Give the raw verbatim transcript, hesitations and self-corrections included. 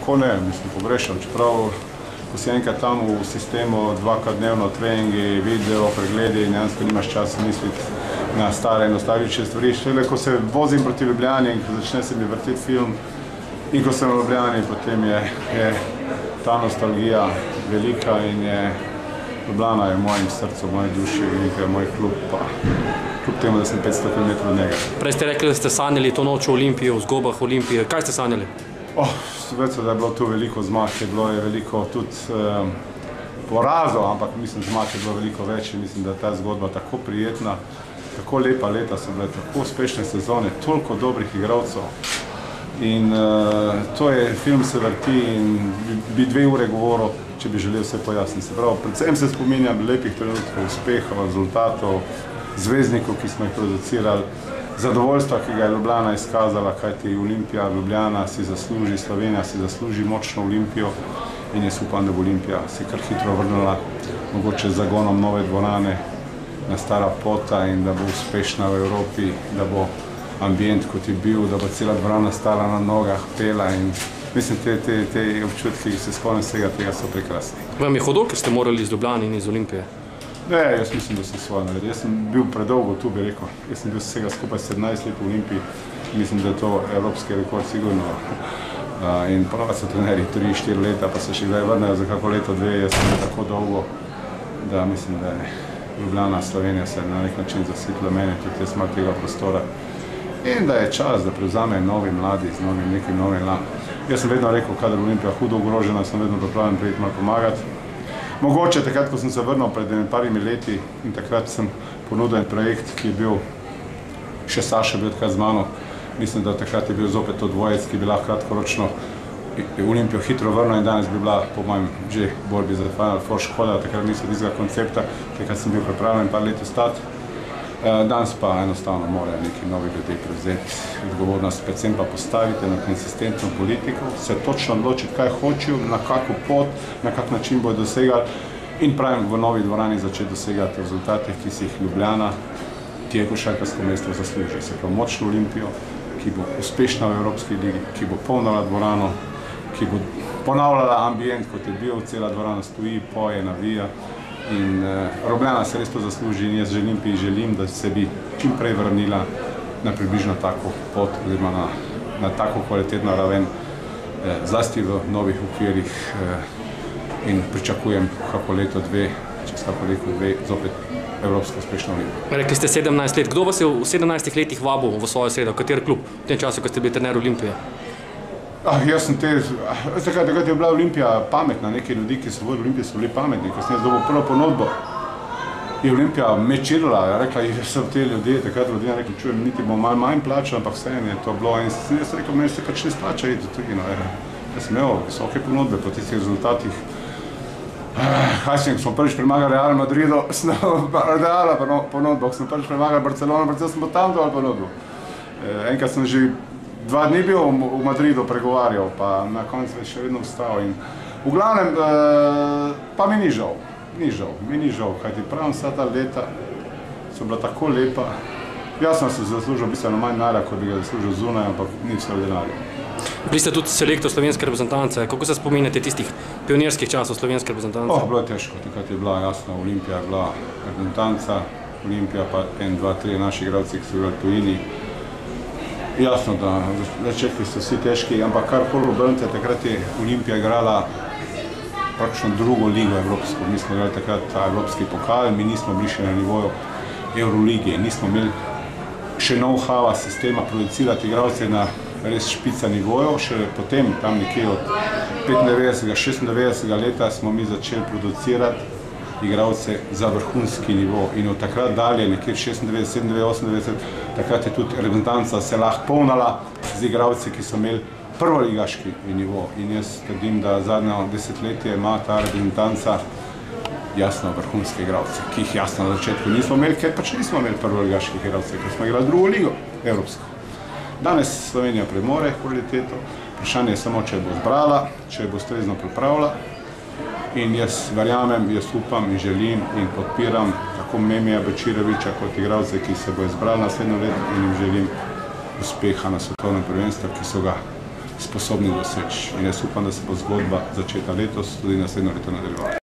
kako ne, mislim, pogrešam, čeprav ko si enkrat tam v sistemu dvakrat dnevno treningi, video, pregledi in dejansko nimaš časa misliti na stare in nostalgične stvari. Šele, ko se vozim proti Ljubljani in ko začne se mi vrteti film in ko sem v Ljubljani, potem je, je ta nostalgija velika in je Ljubljana je v mojem srcu, v moji duši, nekaj je moj klub, pa kljub temu, da sem petsto kilometrov od njega. Prej ste rekli, da ste sanjali to noč v Olimpiji, v zgodbah Olimpije. Kaj ste sanjali? Oh, več, da je bilo tu veliko zmag, je bilo je veliko tudi eh, porazov, ampak mislim, zmag je bilo veliko več in mislim, da je ta zgodba tako prijetna, tako lepa leta so bile, tako uspešne sezone, toliko dobrih igralcev. In uh, to je, film se vrti in bi, bi dve ure govoril, če bi želel vse pojasniti. Se pravi, predvsem se spominjam lepih trenutkov, uspehov, rezultatov, zvezdnikov, ki smo jih producirali, zadovoljstva, ki ga je Ljubljana izkazala, kajti Olimpija, Ljubljana si zasluži, Slovenija si zasluži močno Olimpijo in jaz upam, da bo Olimpija se kar hitro vrnila, mogoče z zagonom nove dvorane na Stara pota in da bo uspešna v Evropi, da bo ambient, kot je bil, da bo cela dvorana stala na nogah, pela in mislim, te, te, te občutki, ki se spomnim vsega tega, so prekrasni. Vam je hudo, ker ste morali iz Ljubljane in iz Olimpije? Ne, jaz mislim, da sem svoje naredil. Jaz sem bil predolgo tu, bi rekel. Jaz sem bil vsega skupaj sedemnajst let v Olimpiji. Mislim, da je to evropski rekord sigurno. Uh, in prava so trenerji tri štiri leta, pa se še kdaj vrnejo za kako leto, dve. Jaz sem bil tako dolgo, da mislim, da je Ljubljana, Slovenija se na nek način zasitila mene, tudi jaz imam tega prostora. In da je čas, da prevzame novi mladi z novim nekim novim lan. Jaz sem vedno rekel, kadar Olimpija hudo ogrožena, sem vedno pripravljen priti malo pomagati. Mogoče takrat, ko sem se vrnil pred parimi leti in takrat sem ponudil en projekt, ki je bil, še Saša bil takrat z mano, mislim, da takrat je bil zopet to dvojec, ki bi lahko kratkoročno Olimpijo hitro vrnil in danes bi bila, po mojem, že borbi za Final Four škoda, takrat nisem tistega koncepta, takrat sem bil pripravljen par let ostati. Danes pa enostavno morajo neki novi ljudje prevzeti odgovornost, predvsem pa postaviti na konsistentno politiko, se točno odločiti, kaj hočejo, na kako pot, na kak način bodo dosegali in pravim v novi dvorani začeti dosegati rezultate, ki si jih Ljubljana, ki je košarkarsko mesto zasluži. Se pravi močno Olimpijo, ki bo uspešna v Evropski ligi, ki bo polnila dvorano, ki bo ponavljala ambient, kot je bil, cela dvorana stoji, poje, navija. In uh, Ljubljana se res to zasluži in jaz želim, pi želim, da se bi čim prej vrnila na približno tako pot, oziroma na, na tako kvalitetno raven, eh, zlasti v novih okvirih eh, in pričakujem kako leto, dve, čez kako leto, dve, zopet evropsko uspešno Olimpijo. Rekli ste sedemnajst let. Kdo vas je v sedemnajstih letih vabil v svojo sredo? Kateri klub v tem času, ko ste bili trener Olimpije? Ah, jaz sem te, takrat, takrat je bila Olimpija pametna, neki ljudi, ki so vodili Olimpije, so bili pametni, ko sem jaz dobil prvo ponudbo. Je Olimpija mečirala, je rekla, jaz sem te ljudje, takrat ljudje rekli, čujem, niti bom malo manj plačal, ampak vseeno je to bilo. In sem jaz rekel, meni se pač ne splača iti v tujino. Jaz sem imel visoke ponudbe po tistih rezultatih. Kaj sem, ko smo prvič premagali Real Madridu, sem Reala ponudbo, ko smo prvič premagali Barcelona, predvsem sem bo tam dol ponudbo. Enkrat sem že dva dni bil v Madridu pregovarjal, pa na koncu še vedno vstal. In v glavnem, pa mi ni žal, ni žal, mi ni žal, kajti pravim vsa ta leta so bila tako lepa. Jasno sem zaslužil bistveno manj denarja, kot bi ga zaslužil zunaj, ampak ni vse v denarju. Bili ste tudi selektor slovenske reprezentance. Kako se spominjate tistih pionirskih časov slovenske reprezentance? Oh, bilo je težko, takrat je bila jasna, Olimpija je bila reprezentanca, Olimpija pa en, dva, tri naši igralci, ki so bili v tujini. Jasno, da začetki so vsi težki, ampak kar koli obrnite, takrat je Olimpija igrala praktično drugo ligo evropsko. Mi smo igrali takrat ta evropski pokal, mi nismo bili še na nivoju Eurolige, nismo imeli še know-howa sistema producirati igralce na res špica nivojev. Še potem, tam nekje od petindevetdesetega, šestindevetdesetega leta smo mi začeli producirati igralce za vrhunski nivo in od takrat dalje, nekje šestindevetdeset, sedemindevetdeset, osemindevetdeset, takrat je tudi reprezentanca se lahko polnala z igralci, ki so imeli prvoligaški nivo in jaz trdim, da zadnjo desetletje ima ta reprezentanca jasno vrhunske igralce, ki jih jasno na začetku nismo imeli, ker pač nismo imeli prvoligaških igralcev, ker smo igrali drugo ligo, evropsko. Danes Slovenija premore kvaliteto, vprašanje je samo, če bo zbrala, če bo ustrezno pripravila. In jaz verjamem, jaz upam in želim in podpiram tako Memija Bečirovića kot igralce, ki se bo izbrali naslednjo leto in jim želim uspeha na svetovnem prvenstvu, ki so ga sposobni doseči. In jaz upam, da se bo zgodba začeta letos, tudi naslednjo leto nadaljevala.